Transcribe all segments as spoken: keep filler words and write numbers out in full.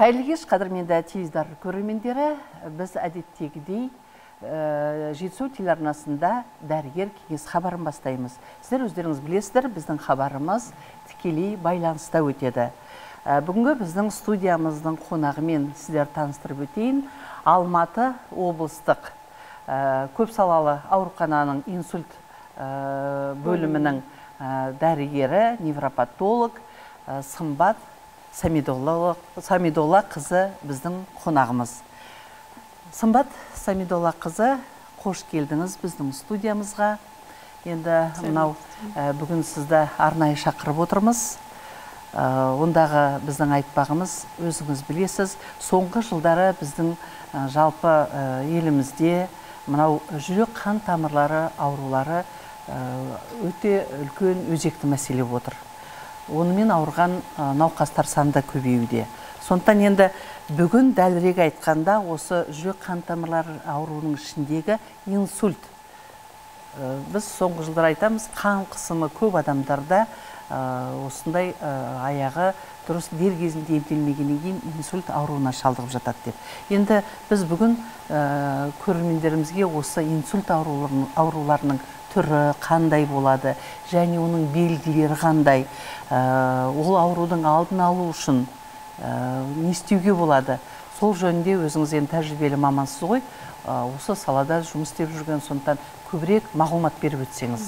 Қайырлы кеш, қадірменді теледидар көрермендері, біз әдеттегідей Жетісу телеарнасында дәрігер кеңес хабарын бастаймыз. Сіздер өздеріңіз білесіздер, біздің хабарымыз тікелей байланыста өтеді. Бүгінгі біздің студиямыздың қонағымен сіздер таныстырып өтейін. Алматы облыстық көпсалалы аурухананың инсульт бөлімінің дәрігері, невропатолог Сымбат Самидолла қызы біздің қонағымыз. Сымбат Самидолла қызы, қош келдіңіз біздің студиямызға. Енді мынау бүгін сізді арнайы шақырып отырмыз. Ондағы біздің айтпағымыз, өзіңіз білесіз, соңғы жылдары біздің жалпы елімізде мынау жүрек қан тамырлары аурулары өте үлкен өзекті мәселе отыр. Онымен ауырған науқастар саны да көбеюде. Сондықтан енді бүгін дәлірек айтқанда осы жүрек қан тамырлары ауруының ішіндегі инсульт. Біз соңғы жылдар айтамыз, қан қысымы көп адамдарда осындай аяғы дұрыс дер кезінде емделмегеннен кейін инсульт ауруына шалдығып жатады деп. Енді біз бүгін көрермендерімізге осы инсульт ауруларының түрі қандай болады, және оның белгілері қандай, ол аурудың алдын алу үшін не істеуге болады. Сол жөнінде өзіңіз енді тәжірибелі мамансыз ғой, осы салада жұмыс істеп жүрген, сондықтан көбірек мағлұмат беріп өтсеңіз.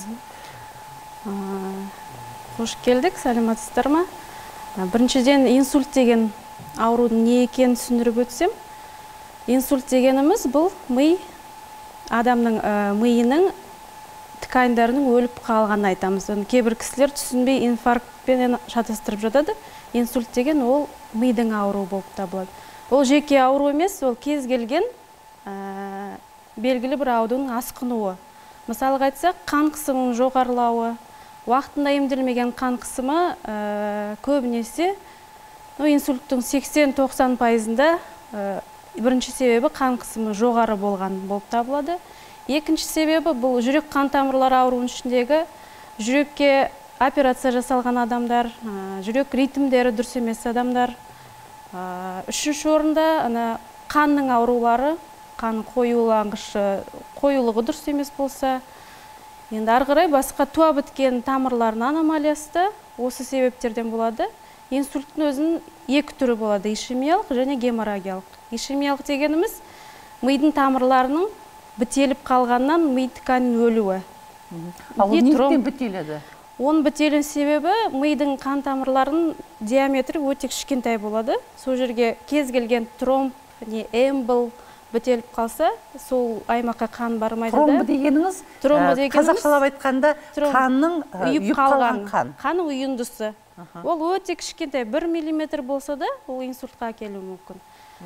Қош келдік, сәлеметсіздер ме? Біріншіден инсульт деген аурудың не екенін түсіндіріп өтсем, инсульт дегеніміз бұл ми, адамның миының тканьдарының өліп қалғанын айтамыз. Кейбір кісілер түсінбей инфарктпен шатастырып жатады. Инсульт деген ол мидың ауруы болып табылады. Ол жеке ауру емес, ол кез келген белгілі бір аурудың асқынуы. Мысалға айтсақ, қан қысымының жоғарылауы, уақытында емделмеген қан қысымы көбінесе инсульттің сексен-тоқсан пайызында бірінші себебі қан қысымы жоғары болған болып табылады. Екінші себебі бұл жүрек қан тамырлары ауруының ішіндегі жүрекке операция жасалған адамдар, жүрек ритмдері дұрыс емес адамдар. Үшінші орында қанның аурулары, қан қоюланғышы, қоюлығы дұрыс емес болса, енді ары қарай басқа туа біткен тамырлардың аномалиясы осы себептерден болады. Инсульттің өзінің екі түрі болады, ишемиялық және геморрагиялық. Ишемиялық дегеніміз мидың тамырларының бітеліп қалғаннан ми тканінің өлуі. Ал ол неліктен бітеледі? Оның бітелін себебі мидың қан тамырларының диаметрі өте кішкентай болады. Сол жерге кез келген тромб, не эмбол бітеліп қалса, сол аймаққа қан бармайды. Тромбы дегеніңіз, қазақшалап айтқанда қанның үйіп қалған қан. Қанның үйіндісі. Ол өте кішкентай, бір миллиметр болса да, ол инсультқа әкелуі мүмкін.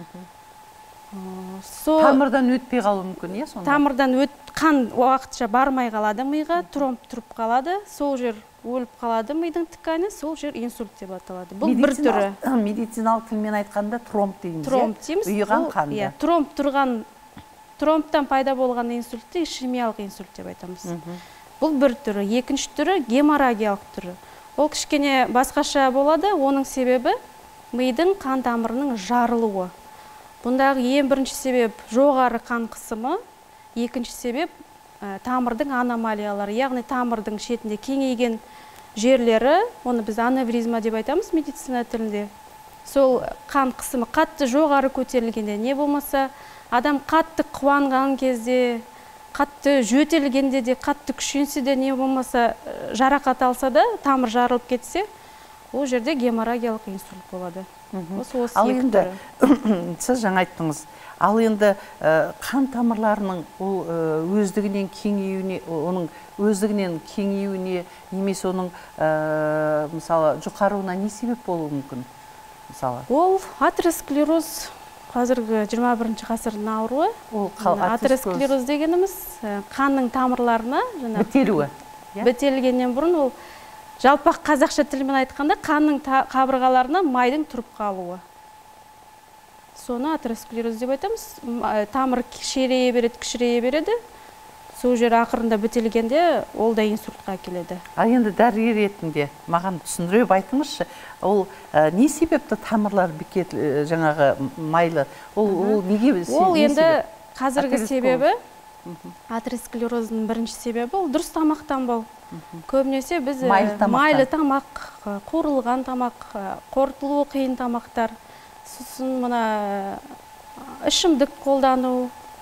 Тамырдан өтпей қалу мүмкін, е сонда? Тамырдан қан уақытша бармай қалады миға, тромб тұрып қалады, сол жер өліп қалады мидың тканы, сол жер инсульт деп аталады. Бұл бір түрі. Медициналық тілмен айтқанда тромб дейміз, тромб дейміз. Үйіған қанды. Тромб тұрған, тромбтан пайда болған инсультті ишемиялық инсульт деп айтамыз. Бұл бір түрі. Екінші түрі геморрагиялық түрі. Ол кішкене басқаша болады, оның себебі мидың қан тамырының жарылуы. Бұндағы ең бірінші себеп жоғары қан қысымы, екінші себеп тамырдың аномалиялары, яғни тамырдың шетінде кеңейген жерлері, оны біз аневризма деп айтамыз медицина тілінде. Сол қан қысымы қатты жоғары көтерілгенде, не болмаса, адам қатты қуанған кезде, қатты жөтелгенде де, қатты күшенсе де, не болмаса, жарақат алса да, тамыр жарылып кетсе, ол жерде геморрагиялық инсульт болады. Ал енді, сіз жаңа айттыңыз, ал енді қан тамырларының өздігінен кеңеюіне, оның өздігінен кеңеюіне, немесе оның мысалы жұқаруына не себеп болуы мүмкін? Ол атеросклероз, қазіргі жиырма бірінші ғасырдың ауруы. Атеросклероз дегеніміз қанның тамырларына бітелуі. Бітелгеннен бұрын ол жалпақ қазақша тілмен айтқанда қанның қабырғаларына майдың тұрып қалуы. Соны атеросклероз деп айтамыз. Тамыр кішірейе береді, кішірейе береді. сол жер ақырында бітелгенде ол да инсультқа әкеледі. А енді дәрігер ретінде маған түсіндіріп айтыңызшы, ол не себепті тамырлар бекет жаңағы майлы? Ол неге себеп? Ол енді қазіргі себебі, атеросклерозның бірінші себебі ол дұрыс тамақтанбау. Көбінесе біз майлы тамақ, қуырылған тамақ, қорытылуы қиын тамақтар, сосын мына ішімдік қолдану,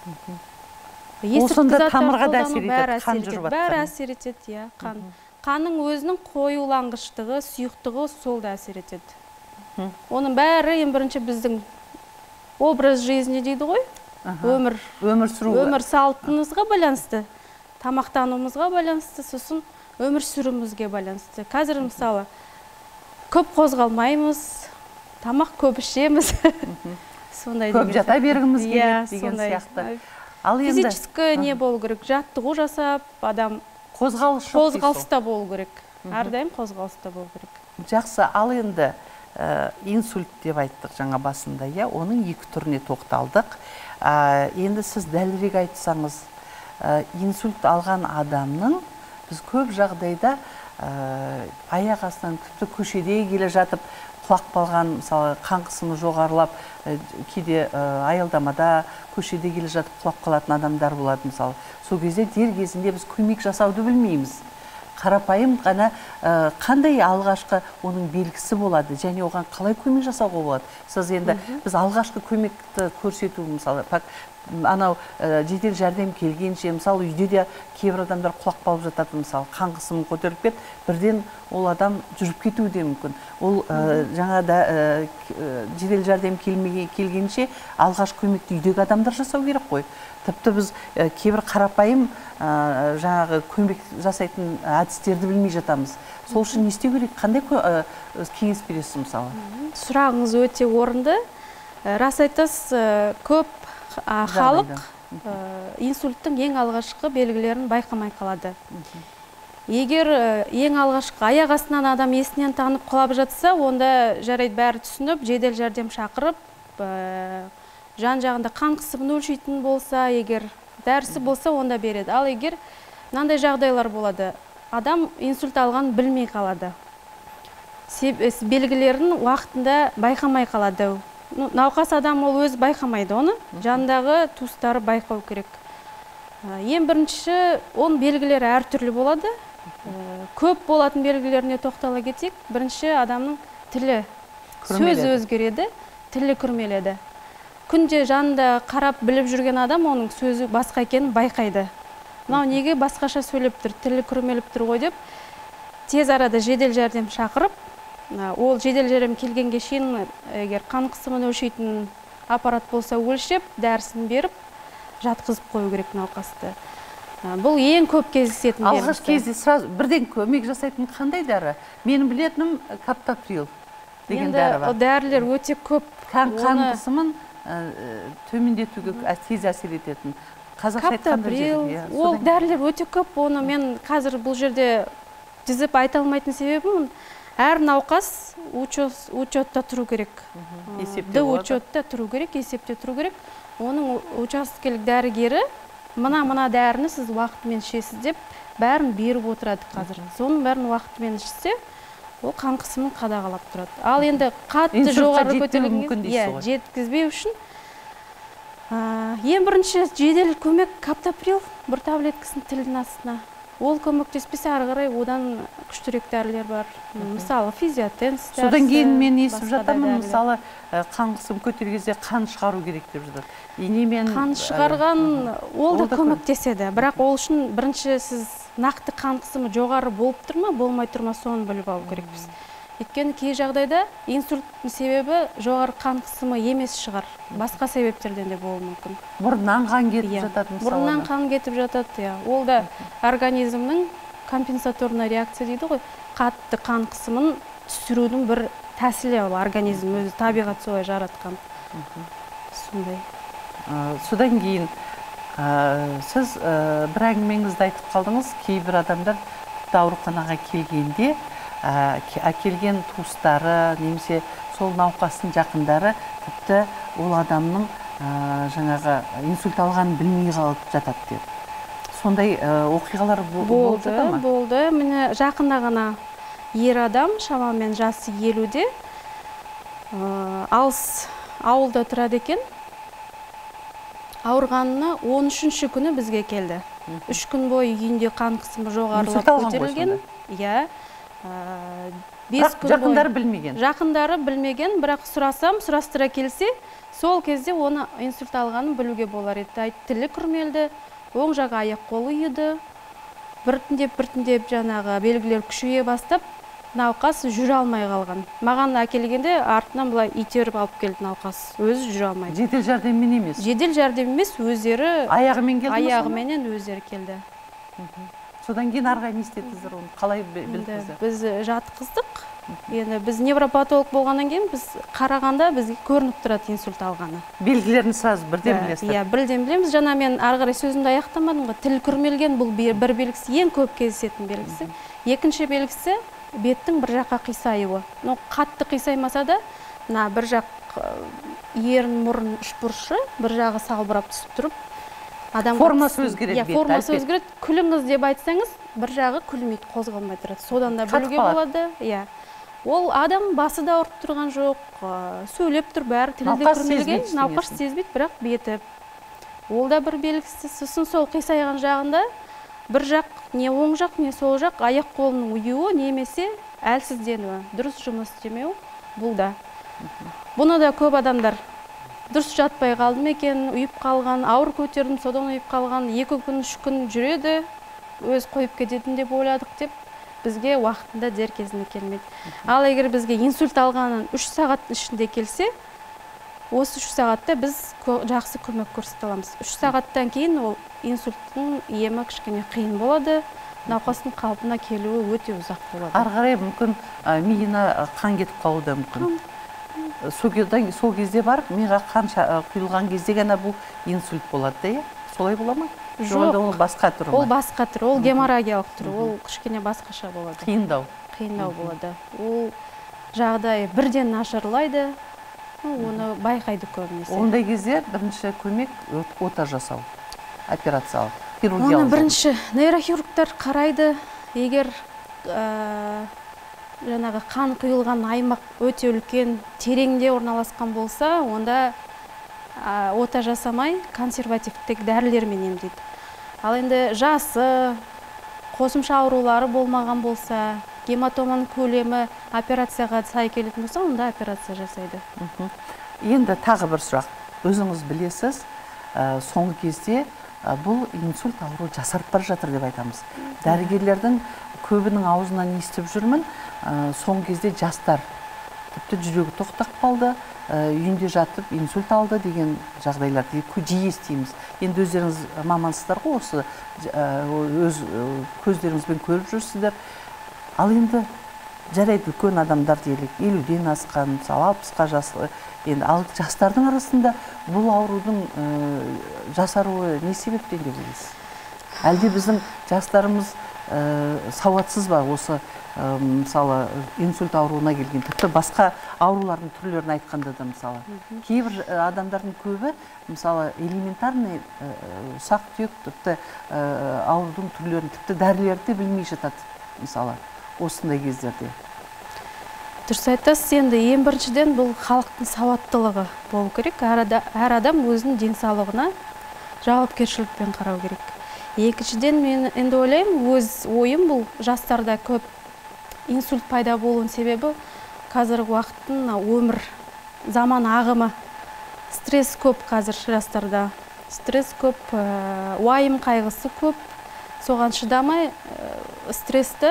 осында тамырға да әсер етеді, қан жүріп жатқан. Бәрі әсер етеді, иә, қан. Қанның өзінің қоюланғыштығы, сұйықтығы сол да әсер етеді. Оның бәрі ең бірінші біздің образ жизни дейді ғой, өмір, өмір салтымызға байланысты, тамақтануымызға байланысты, сосын өмір сүруімізге байланысты. Қазір мысалы көп қозғалмаймыз, тамақ көп ішеміз. Көп жата бергіміз келеді деген сияқты. Физическі не болу керек, жаттығу жасап, адам қозғалыста болу керек. Әрдайым қозғалыста болу керек. Жақсы, ал енді инсульт деп айттық жаңа басында, оның екі түріне тоқталдық. Енді сіз дәлірек айтсаңыз, инсульт алған адамның біз көп жағдайда аяқ астынан тіпті көшеде келе жатып құлап қалған, мысалы қан қысымы жоғарылап, кейде аялдамада көшеде келе жатып құлап қалатын адамдар болады мысалы. Сол кезде дер кезінде біз көмек жасауды білмейміз. Қарапайым ғана қандай алғашқы оның белгісі болады және оған қалай көмек жасауға болады. Сіз енді біз алғашқы көмекті көрсету мысалы анау жедел жәрдем келгенше, мысалы үйде де кейбір адамдар құлап қалып жатады, мысалы қан қысымы көтеріліп кетіп, бірден ол адам жүріп кетуі де мүмкін. Ол жаңа да жедел жәрдем келгенше алғашқы көмекті үйдегі адамдар жасау керек қой. Тіпті біз кейбір қарапайым жаңағы көмек жасайтын әдістерді білмей жатамыз. Сол үшін не істеу керек? Қандай кеңес бересіз мысалы? Сұрағыңыз өте орынды. Рас айтасыз, көп халық инсульттың ең алғашқы белгілерін байқамай қалады. Егер ең алғашқы аяқ астынан адам есінен танып құлап жатса, онда жарайды бәрі түсініп, жедел жәрдем шақырып, жан жағында қан қысымын өлшейтін болса, егер дәрісі болса, онда береді. Ал егер мынандай жағдайлар болады, адам инсульт алған білмей қалады. Белгілерін уақытында байқамай қалады. Науқас адам ол өз байқамайды оны, жандағы туыстары байқау керек. Ең бірінші, оның белгілері әртүрлі болады. Көп болатын белгілеріне тоқтала кетсек, бірінші адамның тілі, сөзі өзгереді, тілі күрмеледі. Күнде жанында қарап біліп жүрген адам оның сөзі басқа екенін байқайды. Мынау неге басқаша сөйлеп тұр, тілі күрмеліп тұр ғой деп, тез арада жедел жәрдем шақырып, ол жедел жәрдем келгенге шейін егер қан қысымын өлшейтін аппарат болса өлшеп, дәрісін беріп, жатқызып қою керек науқасты. Бұл ең көп кездесетін белгісі. Алғаш кезде сразу бірден көмек жасайтын қандай дәрі? Менің білетінім каптоприл деген дәрі бар. Енді дәрілер өте көп. Қан қысымын төмендетуге тез әсер ететін. Каптоприл, ол дәрілер өте көп. Оны мен қазір бұл жерде дізіп айта алмайтын себебім, әр науқас учетта тұру керек. Д учетта тұру керек, есепте тұру керек. Оның учаскелік дәрігері мына-мына дәріні сіз уақытымен ішесіз деп бәрін беріп отырады қазір. Соның бәрін уақытымен ішсе, ол қан қысымын қадағалап тұрады. Ал енді қатты жоғары көтерілген жеткізбеу үшін ең бірінші жедел көмек каптоприл, бір таблеткасын тілдің астына. Ол көмектеспесе ары қарай одан күштірек дәрілер бар. Мысалы физиотенс дәрісі. Содан кейін мен естіп жатамын, мысалы қан қысым көтерген қан шығару керек деп жатады. Қан шығарған ол да көмектеседі. Бірақ ол үшін бірінші сіз нақты қан қысымы жоғары болып тұр ма, болмай тұр ма, соны біліп алу керекпіз. Өйткені кей жағдайда инсульттың себебі жоғары қан қысымы емес шығар. Басқа себептерден де болуы мүмкін. Бұрыннан қан кетіп жатады мысалы. Бұрыннан қан кетіп жатады. Ол да организмнің компенсаторный реакция дейді ғой. Қатты қан қысымын түсірудің бір тәсілі ол организм өзі табиғат солай жаратқан. Сондай. Содан кейін сіз бір әңгімеңізді айтып қалдыңыз, кейбір адамдар ауруханаға келгенде әкелген туыстары, немесе сол науқастың жақындары тіпті ол адамның жаңағы инсульт алғанын білмей қалып жатады деді. сондай оқиғалар болып жатыр ма? Болды, міне жақында ғана ер адам, шамамен жасы елуде, алыс ауылда тұрады екен. Ауырғанына он үшінші күні бізге келді. Үш күн бойы үйінде қан қысымы жоғарылап көтерілген. Иә. Жақындары білмеген. Жақындары білмеген, бірақ сұрасам, сұрастыра келсе, сол кезде оны инсульт алғанын білуге болар еді. Тілі күрмелді, оң жағы аяқ қолы ұйыды. Біртіндеп-біртіндеп жаңағы белгілер күшейе бастап, науқас жүре алмай қалған. Маған әкелгенде артынан былай итеріп алып келді науқас. Өзі жүре алмайды. Жедел жәрдеммен емес? Жедел жәрдем емес, өздері аяғымен келді ме? Аяғыменен өздері келді. Содан кейін арғы не істедіңіздер оны? Қалай білдіңіздер? Біз жатқыздық. Енді біз невропатолог болғаннан кейін біз қарағанда бізге көрініп тұрады инсульт алғаны. Белгілерін сразу бірден білесіздер? Иә, бірден білеміз. Жаңа мен ары қарай сөзімді аяқтамадым ғой. Тіл күрмелген бұл бір белгісі, ең көп кездесетін белгісі. Екінші белгісі беттің бір жаққа қисаюы. Қатты қисаймаса да, бір жақ ерін, мұрын, үшбұрышы бір жағы салбырап түсіп тұрып, формасы өзгереді бетті. Формасы өзгереді. Күліңіз деп айтсаңыз, бір жағы күлмейді, қозғалмай тұрады. Содан да білуге болады. Ол адам басы да ауырып тұрған жоқ, сөйлеп тұр, бәрі тілінде күрмелген, науқас сезбейді, бірақ беті. Ол да бір белгісі. Сосын сол қисайған жағында бір жақ, не оң жақ, не сол жақ аяқ қолының ұюы, немесе әлсізденуі, дұрыс жұмыс істемеу, бұл да. Бұны да көп адамдар дұрыс жатпай қалдым екен, ұйып қалған, ауыр көтердім, содан ұйып қалған, екі күн, үш күн жүреді, өз қойып кететін деп ойладық деп, бізге уақытында дер кезінде келмейді. Ал егер бізге инсульт алғанын үш сағат ішінде келсе, осы үш сағатта біз жақсы көмек көрсете аламыз. үш сағаттан кейін ол инсульттың емі кішкене қиын болады, науқастың қалпына келуі өте ұзақ болады. Ары қарай мүмкін миына қан кетіп қалуы да мүмкін. Сол кезде бар, миға қан құйылған кезде ғана бұл инсульт болады да, солай бола ма? Жоқ, ол басқа түрі ма? Ол басқа түрі, ол геморрагиялық түрі, ол кішкене басқаша болады. Қиындау. Қиындау болады. Ол жағдай бірден нашарлайды, оны байқайды көбінесе. Ондай кезде бірінші көмек ота жасау, операциялық, хирургиялық. Оны бірінші нейрохирургтар қарайды, егер жаңағы қан құйылған аймақ өте үлкен, тереңде орналасқан болса, онда ота жасамай консервативтік дәрілермен емдейді. Ал енді жасы, қосымша аурулары болмаған болса, гематоманың көлемі операцияға сай келетін болса, онда операция жасайды. Енді тағы бір сұрақ. Өзіңіз білесіз, соңғы кезде бұл инсульт ауру жасарып бара жатыр деп айтамыз. Дәрігерлердің көбінің аузынан естіп жүрмін, соңғы кезде жастар тіпті жүрегі тоқтап қалды, үйінде жатып инсульт алды деген жағдайларды жиі естиміз. Енді өздеріңіз мамансыздар ғой, осы өз көздеріңізбен көріп жүрсіздер. Ал енді жарайды үлкен адамдар делік, елуден асқан, мысалы алпысқа жасы, енді ал жастардың арасында бұл аурудың жасаруы не себептен деп ойлайсыз? Әлде біздің жастарымыз сауатсыз ба осы мысалы инсульт ауруына келген, тіпті басқа аурулардың түрлерін айтқанда да мысалы. Кейбір адамдардың көбі мысалы элементарный ұсақ түйек тіпті аурудың түрлерін, тіпті дәрілерді білмей жатады мысалы осындай кездерде. Дұрыс айтасыз, енді ең біріншіден бұл халықтың сауаттылығы болу керек. Әр адам өзінің денсаулығына жауапкершілікпен қарау керек. Екіншіден мен енді ойлаймын, өз ойым бұл жастарда көп инсульт пайда болуының себебі қазіргі уақыттың өмір, заман ағымы, стресс көп қазір жастарда. Стресс көп, уайым қайғысы көп. Соған шыдамай стрессті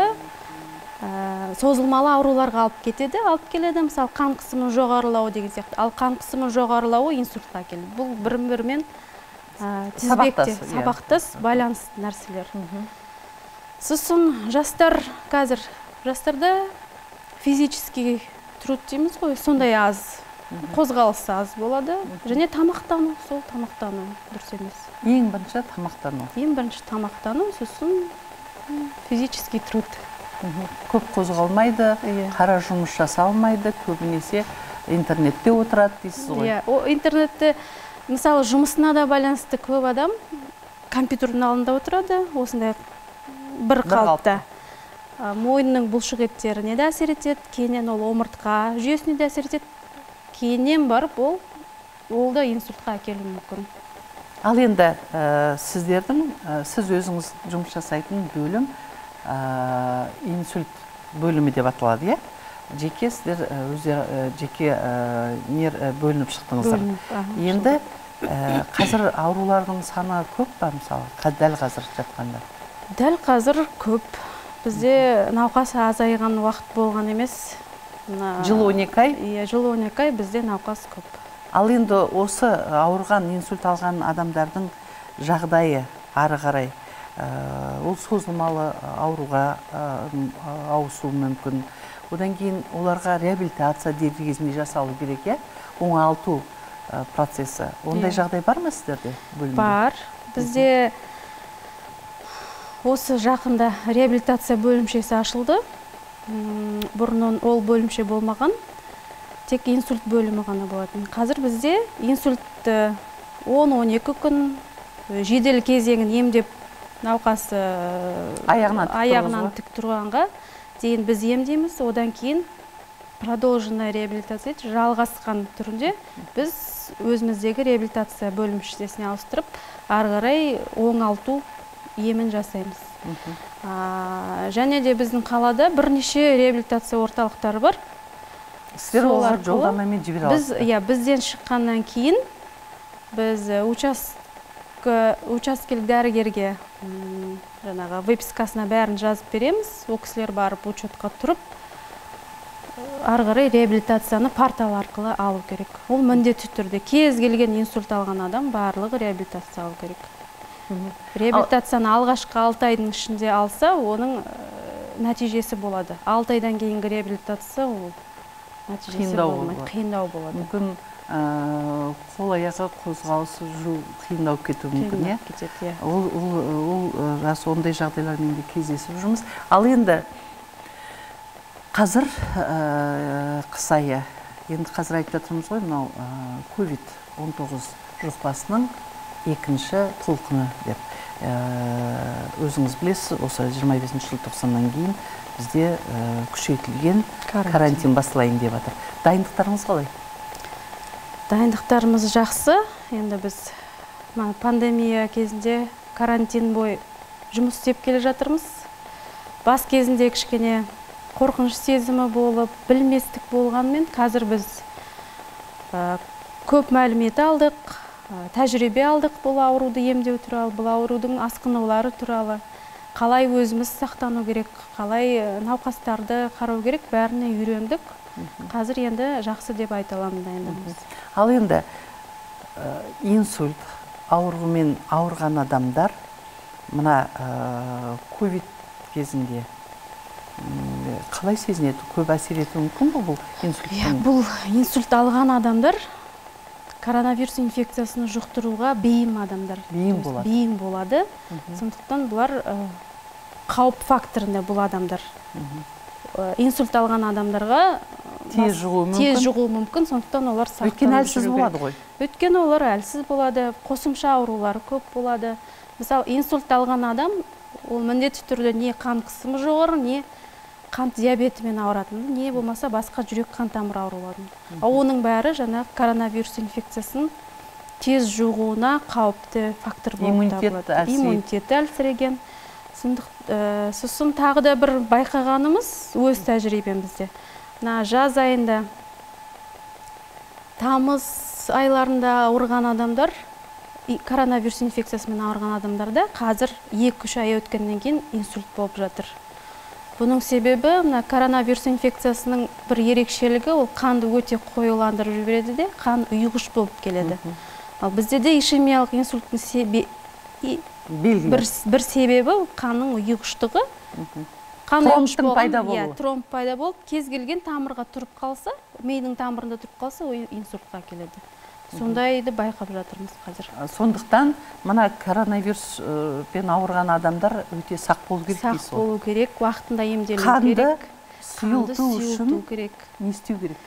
созылмалы ауруларға алып кетеді, алып келеді. Мысалы, қан қысымының жоғарылауы деген сияқты. Ал қан қысымының жоғарылауы инсультқа келеді. Бұл бір-бірімен тізбекте, сабақтас, байланысты нәрселер. Сосын жастар қазір, жастарда физический труд дейміз ғой, сондай аз, қозғалысы аз болады. Және тамақтану, сол тамақтану дұрыс емес. Ең бірінші тамақтану. Ең бірінші тамақтану, сосын физический труд. Көп қозғалмайды, қара жұмыс жасалмайды, көбінесе интернетте отырады дейсіз ғой. Интернетте, мысалы, жұмысына да байланысты көп адам компьютердің алдында отырады, осындай бір қалыпта. Мойынның бұлшық еттеріне де әсер етеді, кейіннен ол омыртқа жүйесіне де әсер етеді. Кейіннен барып ол ол да инсультқа әкелуі мүмкін. Ал енді сіздердің, сіз өзіңіз жұмыс жасайтын бөлім инсульт бөлімі деп аталады, е? Жеке сіздер өздері жеке бөлініп шықтыңыздар. Енді қазір аурулардың саны көп па, мысалы, дәл қазір жатқанда? Дәл қазір көп. Бізде науқас азайған уақыт болған емес. Жыл он екі ай? Иә, жыл он екі ай бізде науқас көп. Ал енді осы ауырған, инсульт алған адамдардың жағдайы ары қарай, ол созылмалы ауруға ауысуы мүмкін. Одан кейін оларға реабилитация дер кезінде жасалу керек, е? Оңалту процесі. Ондай жағдай бар ма сіздерде бөлімде? Бар. Бізде осы жақында реабилитация бөлімшесі ашылды. Бұрын ол бөлімше болмаған. Тек инсульт бөлімі ғана болатын. Қазір бізде инсульт он он екі күн жедел кезеңін емдеп науқасы аяғынан тік тұрғанға дейін біз емдейміз. Одан кейін продолженная реабилитация, жалғасқан түрінде біз өзіміздегі реабилитация бөлімшесіне ауыстырып, ары қарай оңалту емін жасаймыз. Және де біздің қалада бірнеше реабилитация орталықтары бар. Сіздер олар жолдамамен жібере аласыздар? Иә, бізден шыққаннан кейін біз учаскелік дәрігерге жаңағы выпискасына бәрін жазып береміз. Ол кісілер барып учетқа тұрып, ары қарай реабилитацияны портал арқылы алу керек. Ол міндетті түрде кез келген инсульт алған адам барлығы реабилитация алу керек. Реабилитацияны алғашқы алты айдың ішінде алса, оның нәтижесі болады. алты айдан кейінгі реабилитация ол нәтижесі болмайды, қиындау болады. Мүмкін қол аяғы қозғалысы жүру қиындау кетуі мүмкін, е? Ол рас ондай жағдайлармен де кездесіп жүрміз. Ал енді қазір қыс айы, енді қазір айтып жатырмыз ғой, мынау ковид он тоғыз жұқпасының екінші толқыны деп. Өзіңіз білесіз, осы жиырма бесінші желтоқсаннан кейін бізде күшейтілген карантин басылайын деп жатыр. Дайындықтарыңыз қалай? Дайындықтарымыз жақсы. Енді біз пандемия кезінде карантин бой жұмыс істеп келе жатырмыз. Бас кезінде кішкене қорқыныш сезімі болып, білместік болғанмен, қазір біз көп мәлімет алдық, тәжірибе алдық бұл ауруды емдеу туралы, бұл аурудың асқынулары туралы, қалай өзіміз сақтану керек, қалай науқастарды қарау керек, бәріне үйрендік. Қазір енді жақсы деп айта аламын дайындығымыз. Ал енді инсульт ауруымен ауырған адамдар мына ковид кезінде қалай сезінеді? Көп әсер етуі мүмкін бе бұл инсульттың? Бұл инсульт алған адамдар коронавирус инфекциясыны жұқтыруға бейім адамдар. Бейім болады. Бейім болады. Сондықтан бұлар қауіп факторында бұл адамдар. Инсульт алған адамдарға тез жұғуы мүмкін. Тез жұғуы мүмкін, сондықтан олар сақтанып жүру керек. Өйткені әлсіз болады ғой. Өйткені олар әлсіз болады, қосымша аурулары көп болады. Мысалы, инсульт алған адам, ол міндетті түрде не қан қысымы жоғары, не қант диабетімен ауыратын, не болмаса басқа жүрек қан тамыр ауруларын. Оның бәрі жаңа коронавирус инфекциясының тез жұғуына қауіпті фактор болып табылады. Иммунитеті әлсіреген. Сосын тағы да бір байқағанымыз өз тәжірибемізде. Жаз айында, тамыз айларында ауырған адамдар, коронавирус инфекциясымен ауырған адамдарда қазір екі үш ай өткеннен кейін инсульт болып жатыр. Бұның себебі коронавирус инфекциясының бір ерекшелігі, ол қанды өте қоюландырып жібереді де, қан ұйғыш болып келеді. Ал бізде де ишемиялық инсульттың бір себебі қанның ұйғыштығы. Тромбтың пайда болуы. Тромб пайда болып, кез келген тамырға тұрып қалса, мидың тамырында тұрып қалса, ол инсультқа келеді. Сондайды байқап жатырмыз қазір. Сондықтан, мына коронавируспен ауырған адамдар өте сақ болу керек дейсіз. Сақ болу керек, уақытында емделу керек. Қанды сұйылту үшін не істеу керек?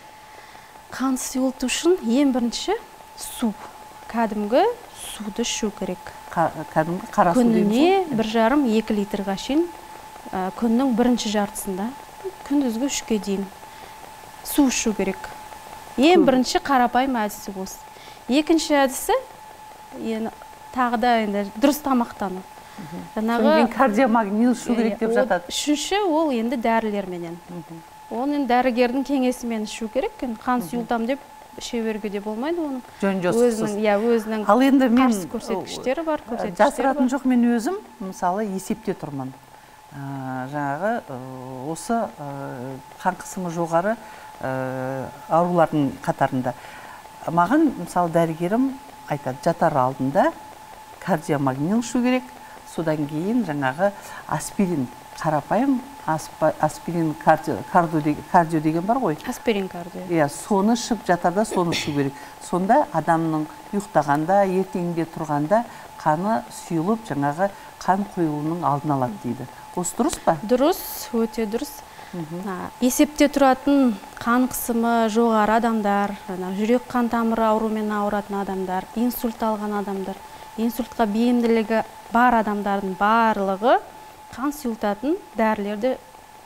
Қанды сұйылту үшін ең бірінші су. Кәдімгі суды ішу керек. кәдімгі қара су дейміз ғой? Күніне бір жарым екі литрға шейін күннің бірінші жартысында күндізгі үшке дейін су ішу керек. Ең бірінші қарапайым әдісі осы. Екінші әдісі тағы да енді дұрыс тамақтану. Сонымен кардиомагнил ішу керек деп жатады. Үшінші ол енді дәрілерменен. Оны енді дәрігердің кеңесімен ішу керек. Қан сұйылтам деп іше беруге де болмайды оның. Жөн жосықсыз. Өзінің қарсы көрсеткіштері бар. Жасыратыным жоқ, мен өзім мысалы есепте тұрмын. Жаңағы осы қан қысымы жоғары аурулардың қатарында. Маған мысалы дәрігерім айтады, жатар алдында кардиомагнил ішу керек, содан кейін жаңағы аспирин, қарапайым аспирин кардио деген бар ғой. Аспирин кардио. Иә, соны ішіп жатарда соны ішу керек. Сонда адамның ұйықтағанда, ертеңінде тұрғанда қаны сұйылып, жаңағы қан қойылуының алдын алады дейді. Осы дұрыс па? Дұрыс, өте дұрыс. Есепте тұратын қан қысымы жоғары адамдар, жүрек қан тамыры ауруымен ауыратын адамдар, инсульт алған адамдар, инсультқа бейімділігі бар адамдардың барлығы қан сұйылтатын дәрілерді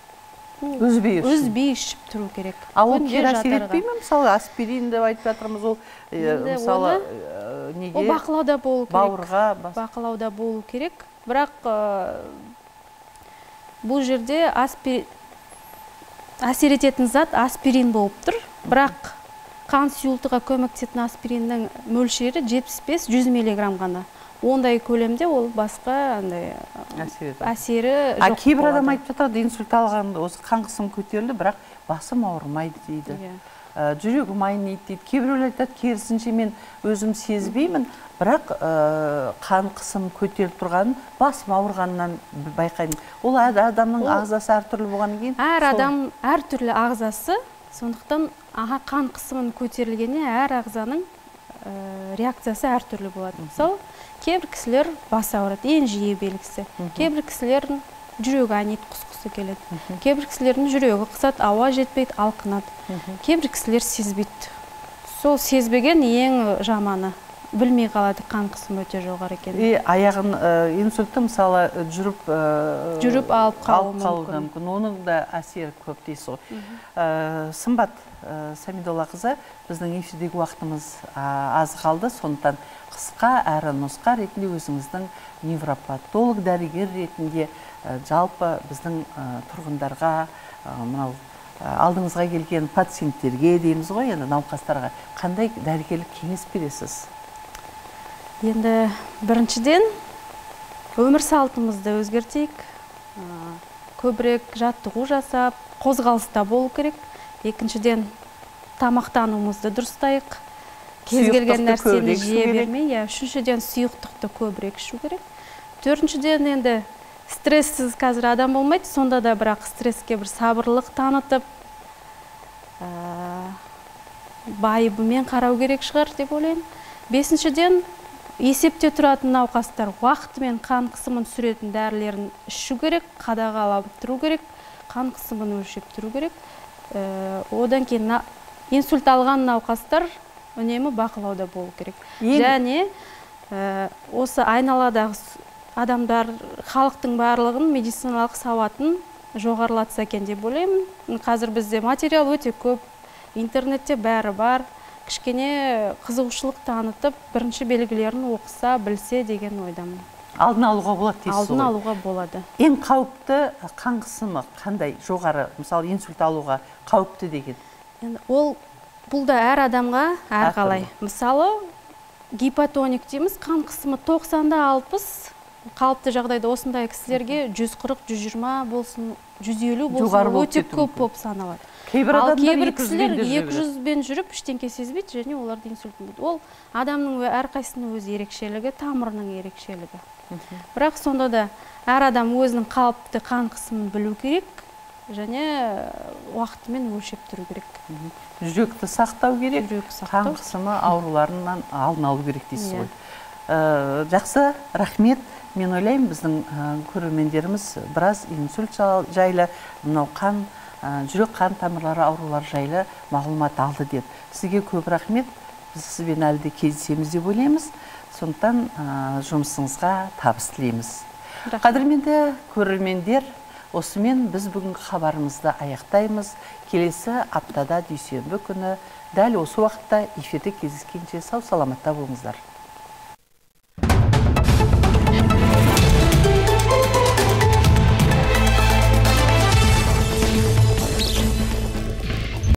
үзбей ішіп тұру керек. Ал ол кері әсер етпей ме? Мысалы аспирин деп айтып жатырмыз, ол мысалы неге? Ол бақылауда болу керек. Бауырға бақылауда болу керек. Бірақ бұл жерде әсер ететін зат аспирин болып тұр. Бірақ қан сұйылтуға көмектесетін аспириннің мөлшері жетпіс бес жүз миллиграмм ғана. Ондай көлемде ол басқа әсері жоқ болады. Кейбір адам айтып жатады, инсульт алған осы қан қысым көтерілді, бірақ басым ауырмайды дейді. Жүрегім айниды дейді. Кейбіреулер айтады, керісінше мен өзім сезбеймін, бірақ қан қысым көтеріліп тұрғанын, басым ауырғаннан байқаймын. Ол адамның ағзасы әртүрлі болған кейін? Әр адам әртүрлі ағзасы, сондықтан қан қысымын көтерілгенде әр ағзаның реакциясы әртүрлі болады. Мысалы, кейбір кісілер бас ауырады, ең жиі белгісі. Кейбір кісілердің жүрегі айниды, құсқысы келеді. Кейбір кісілердің жүрегі қысады, ауа жетпейді, алқынады. Кейбір кісілер сезбейді. Сол сезбеген ең жаманы. Білмей қалады, қан қысым өте жоғары екен. Аяғын инсультты мысалы жүріп жүріп алып қалуы мүмкін. Оның да әсері көп дейсіз ғой. Сымбат Самидоллақызы, біздің эфирдегі уақытымыз аз қалды, сондықтан қысқа әрі нұсқа ретінде өзіңіздің невропатолог дәрігер ретінде жалпы біздің тұрғындарға, мынау алдыңызға келген пациенттерге дейміз ғой, енді науқастарға қандай дәрігерлік кеңес бересіз? Енді біріншіден өмір салтымызды өзгертейік, көбірек жаттығу жасап, қозғалыста болу керек. Екіншіден тамақтануымызды дұрыстайық, кез келген нәрсені жей бермей. Үшіншіден сұйықтықты көбірек ішу керек. Төртіншіден енді стресссіз қазір адам болмайды, сонда да бірақ стресске бір сабырлық танытып, байыбымен қарау керек шығар деп ойлаймын. Бесіншіден есепте тұратын науқастар уақытымен қан қысымын түсіретін дәрілерін ішу керек, қадағалап тұру керек, қан қысымын өлшеп тұру керек. Одан кейін инсульт алған науқастар үнемі бақылауда болу керек. Және осы айналадағы адамдар, халықтың барлығын медициналық сауатын жоғарылатса екен деп ойлаймын. Қазір бізде материал өте көп, интернетте бәрі бар. Кішкене қызығушылық танытып, бірінші белгілерін оқыса, білсе деген ойдамын. Алдын алуға болады дейсіз ғой? Алдын алуға болады. Ең қауіпті қан қысымы қандай жоғары, мысалы инсульт алуға қауіпті деген? Ол бұл да әр адамға әрқалай. Мысалы, гипотоник дейміз, қан қысымы тоқсанда алпыс, қалыпты жағдайда осындай кісілерге жүз қырық жүз жиырма болсын, жүз елу болсын, өте көп болып саналады. Ал кейбір кісілер екі жүзбен жүріп, ештеңке сезбейді, және оларды инсульт болады. Ол адамның әрқайсының өз ерекшелігі, тамырының ерекшелігі. Бірақ сонда да әр адам өзінің қалыпты қан қысымын білу керек, және уақытымен өлшеп тұру керек. Жүректі сақтау керек, қан қысымы ауруларынан алдын алу керек дейсіз ғой. Жақсы, рахмет. Мен ойлаймын, біздің көрермендеріміз біраз инсульт жайлы, мынау қан, жүрек қан тамырлары аурулары жайлы мағлұмат алды деп. Сізге көп рахмет. Біз сізбен әлі де кездесеміз деп ойлаймыз. Сондықтан жұмысыңызға табыс тілейміз. Қадірменді көрермендер, осымен біз бүгінгі хабарымызды аяқтаймыз. Келесі аптада дүйсенбі күні дәл осы уақытта эфирде кездескенше сау саламатта болыңыздар.